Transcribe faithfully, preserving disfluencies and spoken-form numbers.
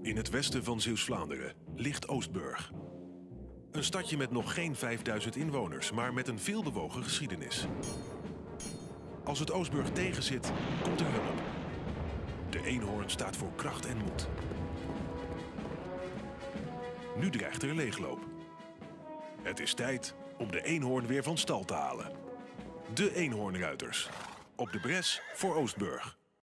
In het westen van Zeeuws-Vlaanderen ligt Oostburg. Een stadje met nog geen vijfduizend inwoners, maar met een veelbewogen geschiedenis. Als het Oostburg tegenzit, komt er hulp. De eenhoorn staat voor kracht en moed. Nu dreigt er leegloop. Het is tijd om de eenhoorn weer van stal te halen. De Eenhoornruiters. Op de bres voor Oostburg.